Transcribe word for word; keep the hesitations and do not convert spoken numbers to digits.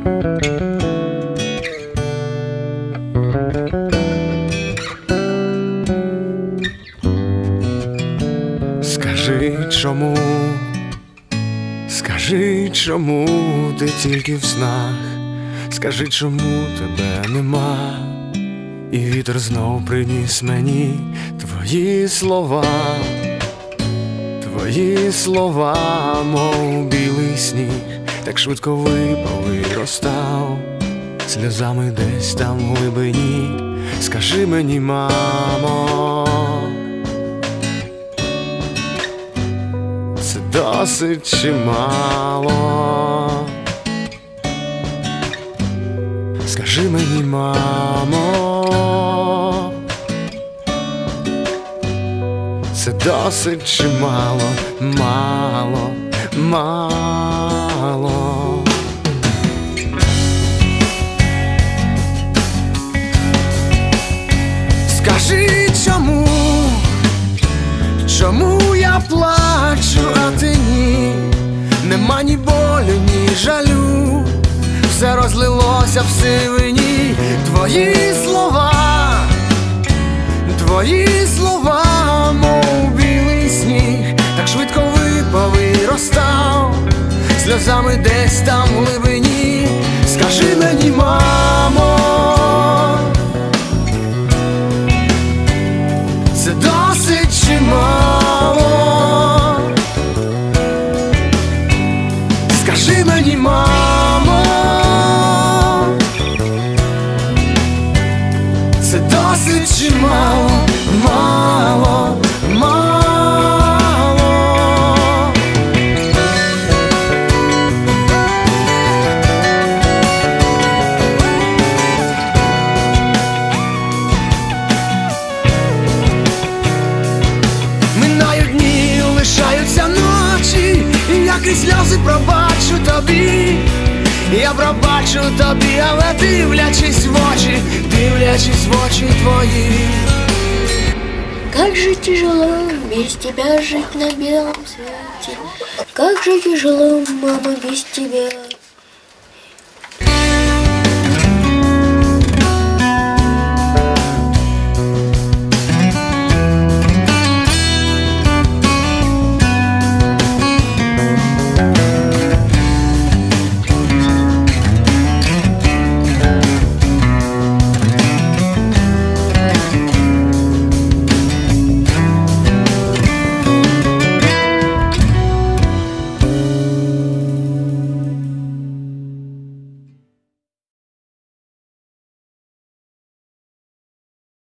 Скажи, чому, скажи, чому ти тільки в снах, скажи, чому тебе нема, і вітер знов приніс мені твої слова, твої слова, мов білий сніг, так швидко випав і розстав, сльозами десь там в глибині. Скажи мені, мамо, це досить чи мало? Скажи мені, мамо, це досить чи мало, мало, мало? Скажи, чому, чому я плачу, а ти ні? Нема ні болю, ні жалю, все розлилося в сивині. Твої слова, твої слова, мов білий сніг, так швидко випав і розстав, сльозами десь там в глибині. Скажи мені, мамо, це досить чи мало? Скажи мені, мамо, це досить чи мало, мало, мало? Минають дні, лишаються ночі, і як і сльози пробачу тобі, я пробачу тобі, але дивлячись в очі, дивлячись в очі твої. Как же тяжело без тебя жить на белом свете, как же тяжело, мама, без тебя.